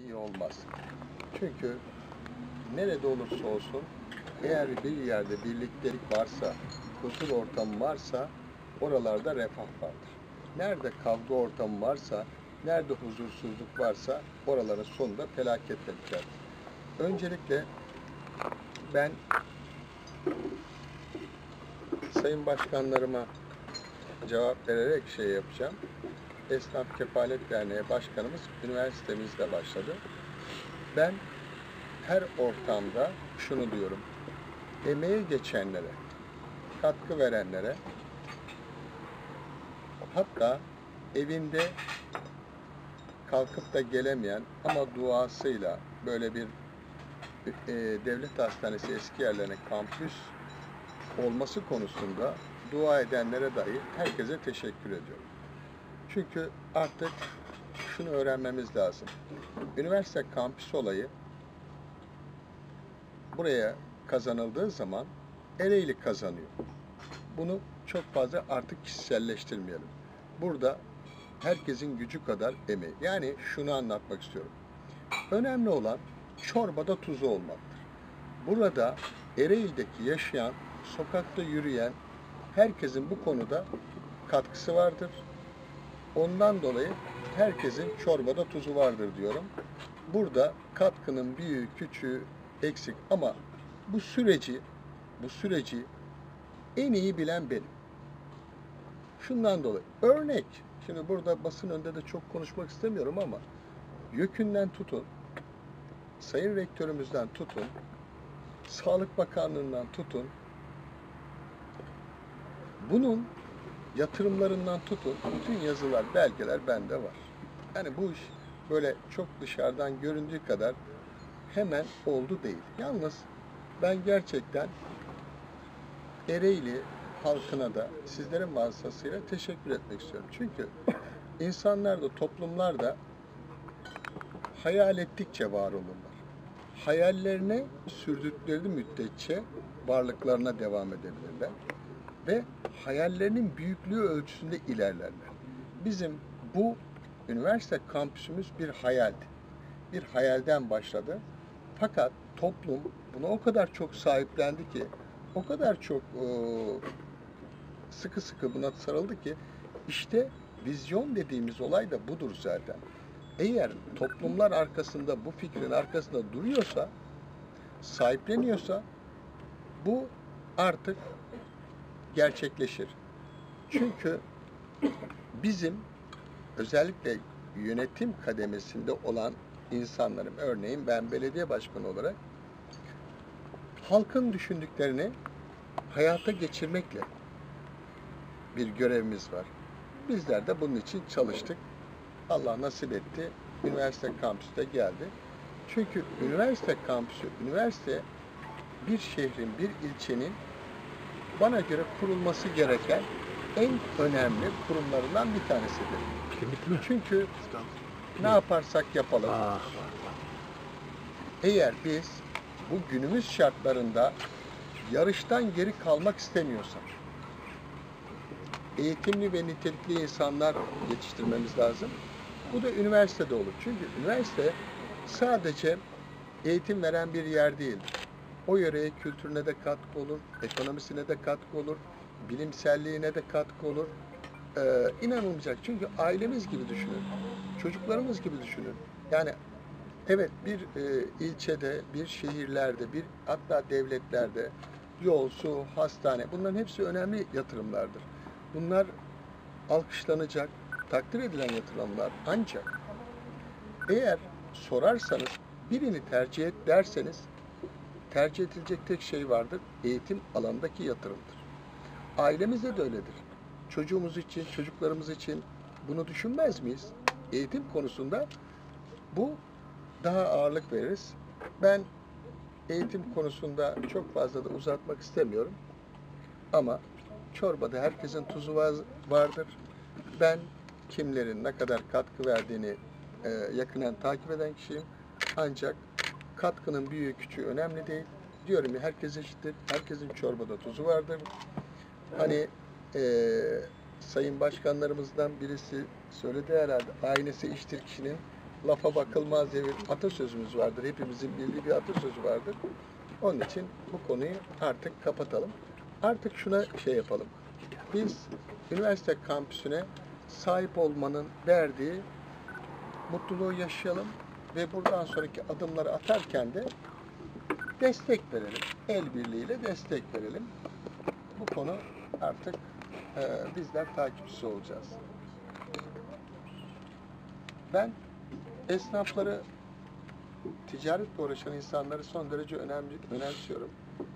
iyi olmaz. Çünkü nerede olursa olsun eğer bir yerde birliktelik varsa, huzur ortamı varsa oralarda refah vardır. Nerede kavga ortamı varsa, nerede huzursuzluk varsa oraların sonunda felaketle biter. Öncelikle ben sayın başkanlarıma cevap vererek şey yapacağım. Esnaf Kefalet Derneği Başkanımız üniversitemizde başladı. Ben her ortamda şunu diyorum. Emeği geçenlere, katkı verenlere, hatta evinde kalkıp da gelemeyen ama duasıyla böyle bir devlet hastanesi eski yerlerine kampüs olması konusunda dua edenlere dair herkese teşekkür ediyorum. Çünkü artık şunu öğrenmemiz lazım. Üniversite kampüs olayı buraya kazanıldığı zaman Ereğli kazanıyor. Bunu çok fazla artık kişiselleştirmeyelim. Burada herkesin gücü kadar emeği. Yani şunu anlatmak istiyorum. Önemli olan çorbada tuzu olmaktır. Burada Ereğli'deki yaşayan, sokakta yürüyen herkesin bu konuda katkısı vardır. Ondan dolayı herkesin çorbada tuzu vardır diyorum. Burada katkının büyüğü, küçüğü eksik ama bu süreci en iyi bilen benim. Şundan dolayı. Örnek, şimdi burada basın önünde de çok konuşmak istemiyorum ama YÖK'ünden tutun, Sayın Rektörümüzden tutun, Sağlık Bakanlığı'ndan tutun, bunun yatırımlarından tutun, bütün yazılar, belgeler bende var. Yani bu iş böyle çok dışarıdan göründüğü kadar hemen oldu değil. Yalnız ben gerçekten Ereğli halkına da sizlerin vasıtasıyla teşekkür etmek istiyorum. Çünkü insanlar da toplumlar da hayal ettikçe var olurlar. Hayallerine sürdükleri müddetçe varlıklarına devam edebilirler. Ve hayallerinin büyüklüğü ölçüsünde ilerlerler. Bizim bu üniversite kampüsümüz bir hayaldi. Bir hayalden başladı. Fakat toplum buna o kadar çok sahiplendi ki, o kadar çok sıkı sıkı buna sarıldı ki, işte vizyon dediğimiz olay da budur zaten. Eğer toplumlar arkasında, bu fikrin arkasında duruyorsa, sahipleniyorsa, bu artık gerçekleşir. Çünkü bizim özellikle yönetim kademesinde olan insanlarım, örneğin ben belediye başkanı olarak halkın düşündüklerini hayata geçirmekle bir görevimiz var. Bizler de bunun için çalıştık. Allah nasip etti. Üniversite kampüste geldi. Çünkü üniversite kampüsü, üniversite bir şehrin, bir ilçenin bana göre kurulması gereken en önemli kurumlarından bir tanesidir. Çünkü ne yaparsak yapalım, eğer biz bu günümüz şartlarında yarıştan geri kalmak istemiyorsak, eğitimli ve nitelikli insanlar yetiştirmemiz lazım. Bu da üniversitede olur. Çünkü üniversite sadece eğitim veren bir yer değil. O yöreye, kültürüne de katkı olur, ekonomisine de katkı olur, bilimselliğine de katkı olur. İnanılmayacak. Çünkü ailemiz gibi düşünün, çocuklarımız gibi düşünün. Yani evet, bir ilçede, bir şehirlerde, bir hatta devletlerde yol, su, hastane, bunların hepsi önemli yatırımlardır. Bunlar alkışlanacak, takdir edilen yatırımlar. Ancak eğer sorarsanız, birini tercih et derseniz, tercih edilecek tek şey vardır, eğitim alanındaki yatırımdır. Ailemizde de öyledir. Çocuğumuz için, çocuklarımız için bunu düşünmez miyiz? Eğitim konusunda bu daha ağırlık veririz. Ben eğitim konusunda çok fazla da uzatmak istemiyorum. Ama çorbada herkesin tuzu vardır. Ben kimlerin ne kadar katkı verdiğini yakından takip eden kişiyim. Ancak katkının büyüğü küçüğü önemli değil. Diyorum ya, herkes eşittir. Herkesin çorbada tuzu vardır. Hani sayın başkanlarımızdan birisi söyledi herhalde, aynesi iştir kişinin, lafa bakılmaz diye bir atasözümüz vardır. Hepimizin bildiği bir atasözü vardır. Onun için bu konuyu artık kapatalım. Artık şuna şey yapalım. Biz üniversite kampüsüne sahip olmanın verdiği mutluluğu yaşayalım ve buradan sonraki adımları atarken de destek verelim. El birliğiyle destek verelim. Bu konu artık bizler takipçisi olacağız. Ben esnafları, ticaretle uğraşan insanları son derece önemsiyorum.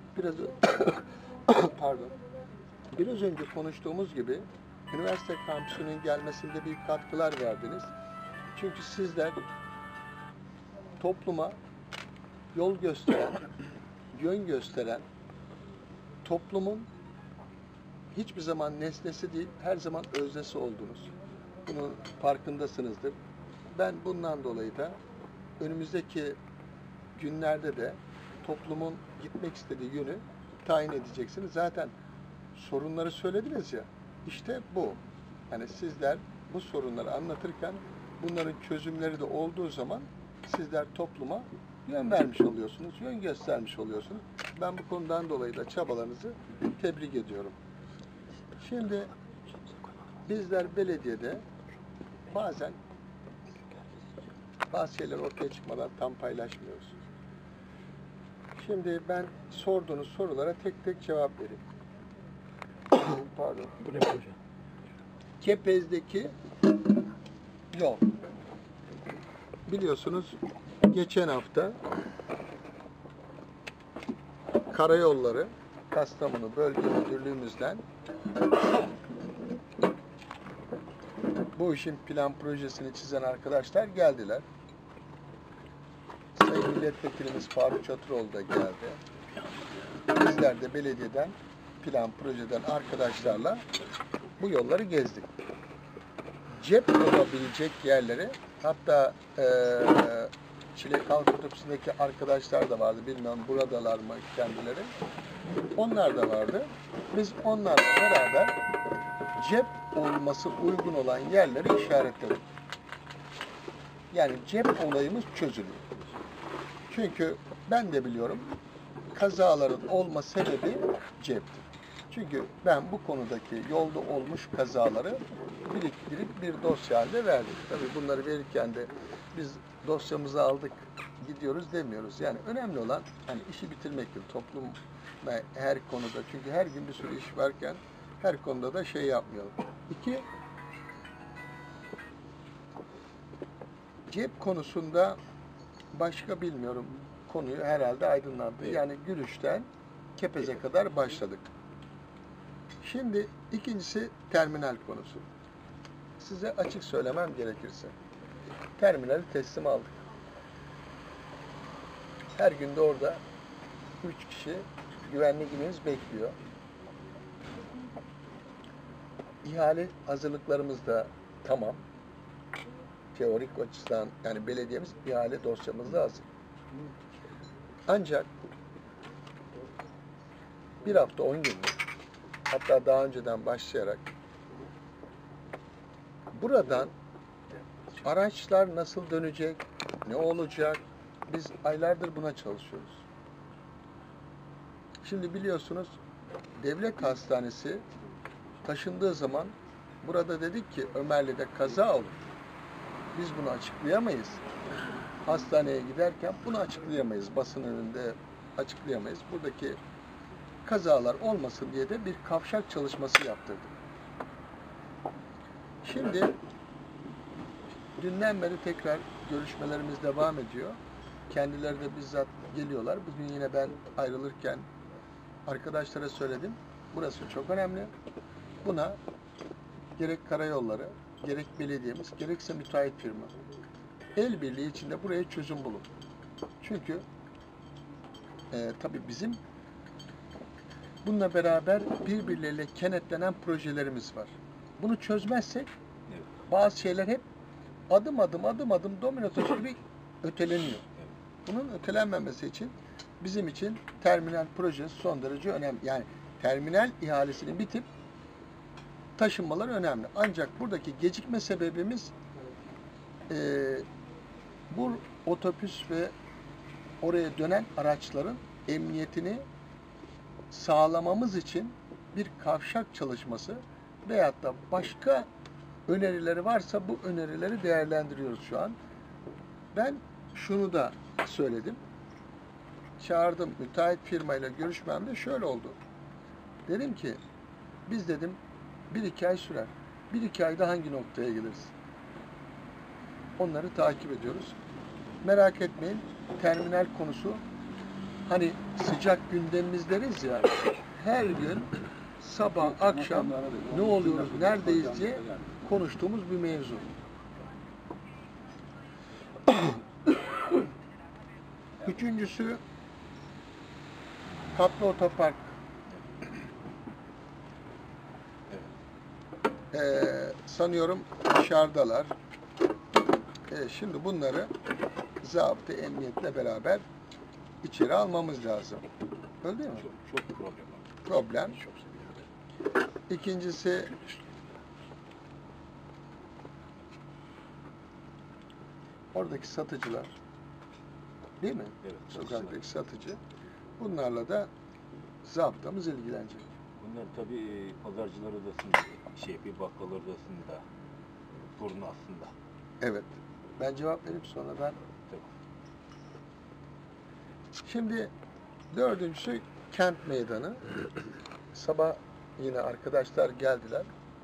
Pardon. Biraz önce konuştuğumuz gibi üniversite kampüsünün gelmesinde büyük katkılar verdiniz. Çünkü sizler topluma yol gösteren, yön gösteren, toplumun hiçbir zaman nesnesi değil, her zaman öznesi oldunuz. Bunun farkındasınızdır. Ben bundan dolayı da önümüzdeki günlerde de toplumun gitmek istediği yönü tayin edeceksiniz. Zaten sorunları söylediniz ya, işte bu. Yani sizler bu sorunları anlatırken bunların çözümleri de olduğu zaman sizler topluma yön vermiş oluyorsunuz, yön göstermiş oluyorsunuz. Ben bu konudan dolayı da çabalarınızı tebrik ediyorum. Şimdi bizler belediyede bazen bazı şeyler ortaya çıkmadan tam paylaşmıyoruz. Şimdi ben sorduğunuz sorulara tek tek cevap vereyim. Pardon. Bu ne proje? Kepez'deki yol. Biliyorsunuz geçen hafta Karayolları Kastamonu Bölge Müdürlüğümüzden bu işin plan projesini çizen arkadaşlar geldiler. Sayın Milletvekilimiz Faruk Çatıroğlu da geldi. Bizler de belediyeden, plan projeden arkadaşlarla bu yolları gezdik. Cep olabilecek yerleri, hatta Çilek Halk Otobüsü'ndeki arkadaşlar da vardı. Bilmiyorum buradalar mı kendileri. Onlar da vardı. Biz onlarla beraber cep olması uygun olan yerleri işaretledik. Yani cep olayımız çözülüyor. Çünkü ben de biliyorum kazaların olma sebebi ceptir. Çünkü ben bu konudaki yolda olmuş kazaları biriktirip bir dosya halinde verdik. Tabii bunları verirken de biz dosyamızı aldık, gidiyoruz demiyoruz. Yani önemli olan hani işi bitirmektir. Toplum her konuda. Çünkü her gün bir sürü iş varken her konuda da şey yapmayalım. İki, cep konusunda başka bilmiyorum, konuyu herhalde aydınlandı. Yani Gülüş'ten Kepez'e kadar başladık. Şimdi ikincisi terminal konusu. Size açık söylemem gerekirse. Terminali teslim aldık. Her gün de orada 3 kişi güvenliğimiz bekliyor. İhale hazırlıklarımız da tamam. Teorik açıdan yani belediyemiz ihale dosyamızda hazır. Ancak bir hafta 10 günlük, hatta daha önceden başlayarak buradan araçlar nasıl dönecek, ne olacak, biz aylardır buna çalışıyoruz. Şimdi biliyorsunuz devlet hastanesi taşındığı zaman burada dedik ki Ömerli'de kaza olur. Biz bunu açıklayamayız. Hastaneye giderken bunu açıklayamayız. Basın önünde açıklayamayız. Buradaki kazalar olmasın diye de bir kavşak çalışması yaptırdık. Şimdi dünden beri tekrar görüşmelerimiz devam ediyor. Kendileri de bizzat geliyorlar. Bugün yine ben ayrılırken arkadaşlara söyledim. Burası çok önemli. Buna gerek karayolları, gerek belediyemiz, gerekse müteahhit firma el birliği içinde buraya çözüm bulun. Çünkü tabii bizim bununla beraber birbirleriyle kenetlenen projelerimiz var. Bunu çözmezsek bazı şeyler hep adım adım domino taşı gibi öteleniyor. Bunun ötelenmemesi için bizim için terminal projesi son derece önemli. Yani terminal ihalesinin bitip taşınmaları önemli. Ancak buradaki gecikme sebebimiz Bu otobüs ve oraya dönen araçların emniyetini sağlamamız için bir kavşak çalışması veyahut da başka önerileri varsa bu önerileri değerlendiriyoruz şu an. Ben şunu da söyledim. Çağırdım, müteahhit firmayla görüşmemde şöyle oldu. Dedim ki, biz dedim 1-2 ay sürer. 1-2 ayda hangi noktaya geliriz? Onları takip ediyoruz. Merak etmeyin, terminal konusu hani sıcak gündemimiz deriz ya, her gün sabah, akşam ne oluyoruz, neredeyiz diye konuştuğumuz bir mevzu. Üçüncüsü, katlı otopark. Sanıyorum dışarıdalar. Şimdi bunları zabıta emniyetle beraber içeri almamız lazım. Öyle değil mi? Çok Problem. İkincisi, oradaki satıcılar. Değil mi? Evet. Sokaktaki satıcı. Bunlarla da zabıtamız ilgilenecek. Bunlar tabii pazarcılar odasında, bakkal odasında, sorun aslında. Evet. Ben cevap verip sonra ben. Şimdi dördüncüsü kent meydanı. Sabah yine arkadaşlar geldiler.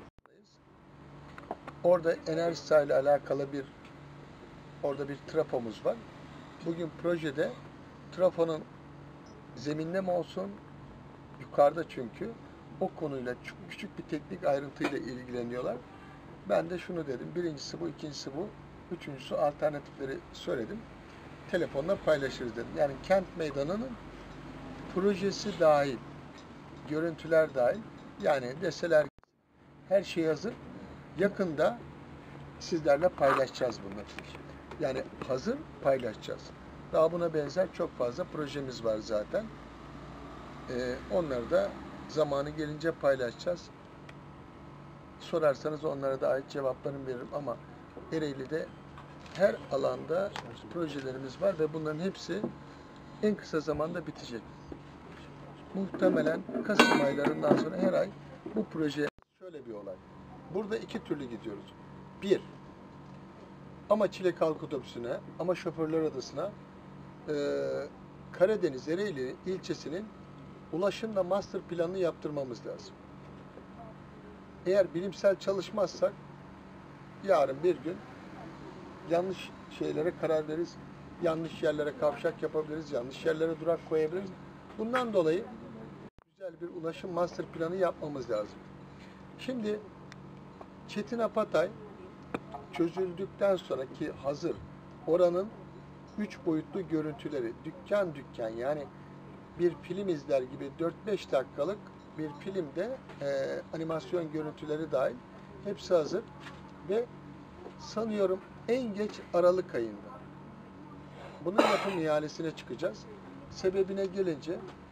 Orada enerji ile alakalı orada bir trafomuz var. Bugün projede trafonun zeminde mi olsun, yukarıda çünkü o konuyla çok küçük bir teknik ayrıntıyla ilgileniyorlar. Ben de şunu dedim. Birincisi bu, ikincisi bu. Üçüncüsü alternatifleri söyledim. Telefonla paylaşırız dedim. Yani kent meydanının projesi dahil, görüntüler dahil. Yani deseler her şey hazır. Yakında sizlerle paylaşacağız bunları. Yani hazır paylaşacağız. Daha buna benzer çok fazla projemiz var zaten. Onları da zamanı gelince paylaşacağız. Sorarsanız onlara da ait cevaplarını veririm ama Ereğli'de her alanda projelerimiz var ve bunların hepsi en kısa zamanda bitecek. Muhtemelen Kasım aylarından sonra her ay bu proje şöyle bir olay. Burada iki türlü gidiyoruz. Bir, ama Çilek Halk Otobüsü'ne, ama Şoförler Adası'na Karadeniz Ereğli ilçesinin ulaşımla master planını yaptırmamız lazım. Eğer bilimsel çalışmazsak yarın bir gün yanlış şeylere karar veririz, yanlış yerlere kavşak yapabiliriz, yanlış yerlere durak koyabiliriz. Bundan dolayı güzel bir ulaşım master planı yapmamız lazım. Şimdi Çetin Apatay çözüldükten sonraki hazır oranın 3 boyutlu görüntüleri dükkan dükkan yani bir film izler gibi 4-5 dakikalık bir filmde animasyon görüntüleri dahil hepsi hazır ve sanıyorum en geç Aralık ayında bunun yapım ihalesine çıkacağız. Sebebine gelince